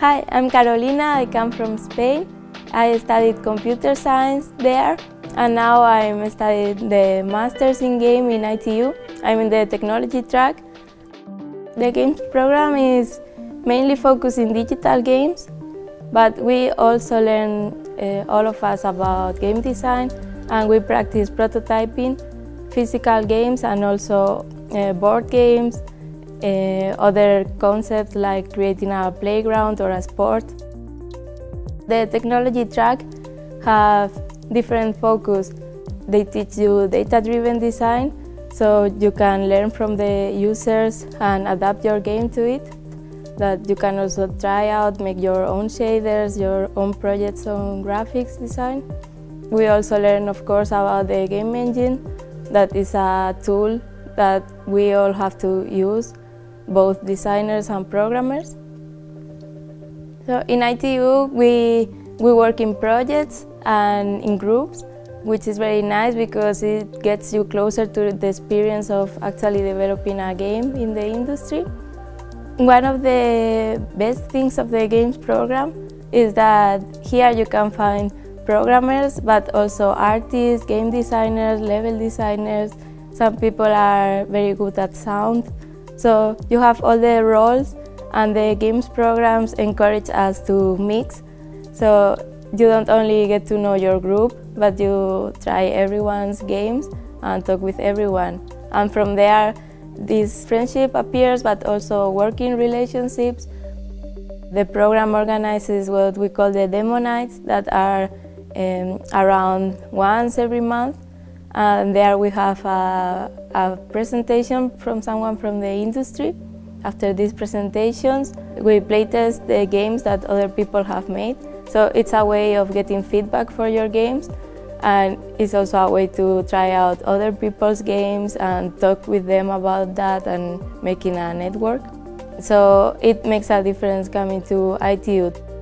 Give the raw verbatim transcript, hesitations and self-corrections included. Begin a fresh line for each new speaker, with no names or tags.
Hi, I'm Carolina. I come from Spain. I studied computer science there, and now I'm studying the Masters in Game in I T U. I'm in the technology track. The games program is mainly focused in digital games, but we also learn, uh, all of us, about game design, and we practice prototyping, physical games, and also uh, board games, uh, other concepts like creating a playground or a sport. The technology track have different focus. They teach you data-driven design, so you can learn from the users and adapt your game to it. That you can also try out, make your own shaders, your own projects on graphics design. We also learn, of course, about the game engine. That is a tool that we all have to use, both designers and programmers. So in I T U, we, we work in projects and in groups, which is very nice because it gets you closer to the experience of actually developing a game in the industry. One of the best things of the games program is that here you can find programmers, but also artists, game designers, level designers. Some people are very good at sound. So you have all the roles, and the games programs encourage us to mix. So you don't only get to know your group, but you try everyone's games and talk with everyone. And from there, this friendship appears, but also working relationships. The program organizes what we call the demo nights that are um, around once every month. And there we have a, a presentation from someone from the industry. After these presentations, we playtest the games that other people have made. So it's a way of getting feedback for your games, and it's also a way to try out other people's games and talk with them about that and making a network. So it makes a difference coming to I T U.